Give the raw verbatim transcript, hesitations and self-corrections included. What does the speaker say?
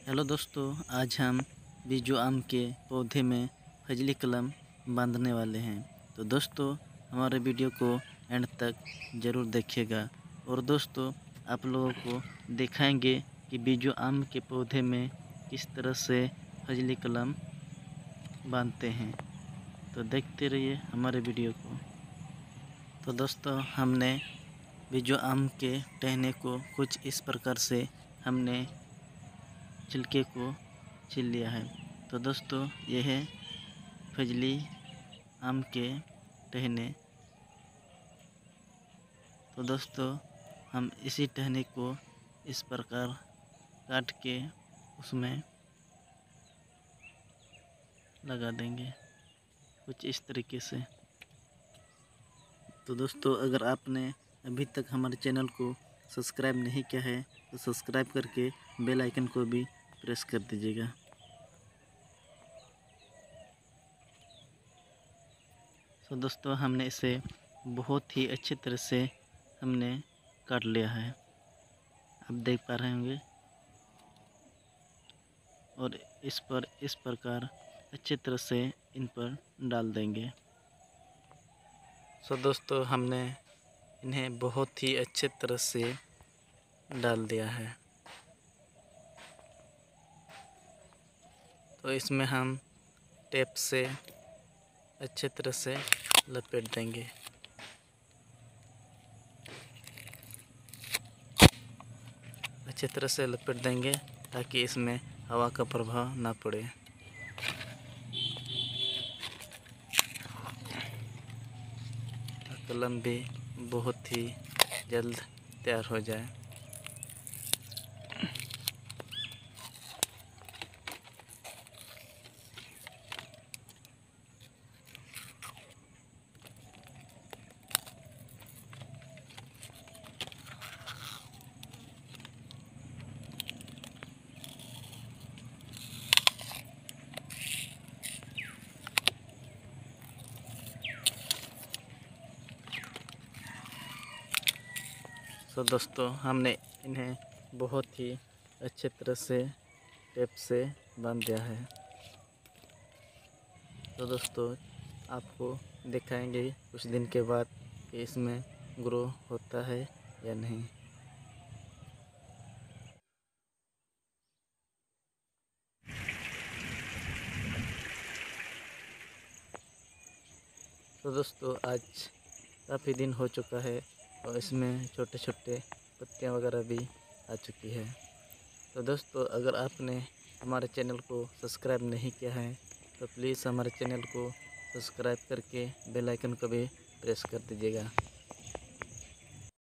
Hello दोस्तों, आज हम बीजू आम के पौधे में फजली कलम बांधने वाले हैं। तो दोस्तों हमारे वीडियो को एंड तक ज़रूर देखिएगा। और दोस्तों आप लोगों को दिखाएंगे कि बीजू आम के पौधे में किस तरह से फजली कलम बांधते हैं। तो देखते रहिए हमारे वीडियो को। तो दोस्तों हमने बीजू आम के टहने को कुछ इस प्रकार से हमने छिलके को छील लिया है। तो दोस्तों यह है फजली आम के टहने। तो दोस्तों हम इसी टहने को इस प्रकार काट के उसमें लगा देंगे कुछ इस तरीके से। तो दोस्तों अगर आपने अभी तक हमारे चैनल को सब्सक्राइब नहीं किया है तो सब्सक्राइब करके बेल आइकन को भी प्रेस कर दीजिएगा। तो दोस्तों हमने इसे बहुत ही अच्छी तरह से हमने काट लिया है, आप देख पा रहे होंगे। और इस पर इस प्रकार अच्छी तरह से इन पर डाल देंगे। सो दोस्तों हमने इन्हें बहुत ही अच्छे तरह से डाल दिया है। तो इसमें हम टेप से अच्छे तरह से लपेट देंगे। अच्छे तरह से लपेट देंगे ताकि इसमें हवा का प्रभाव ना पड़े। कलम भी बहुत ही जल्द तैयार हो जाए। तो दोस्तों हमने इन्हें बहुत ही अच्छे तरह से टेप से बांध दिया है। तो दोस्तों आपको दिखाएंगे कुछ दिन के बाद कि इसमें ग्रो होता है या नहीं। तो दोस्तों आज काफ़ी दिन हो चुका है और इसमें छोटे छोटे पत्तियां वगैरह भी आ चुकी है। तो दोस्तों अगर आपने हमारे चैनल को सब्सक्राइब नहीं किया है तो प्लीज़ हमारे चैनल को सब्सक्राइब करके बेल आइकन को भी प्रेस कर दीजिएगा।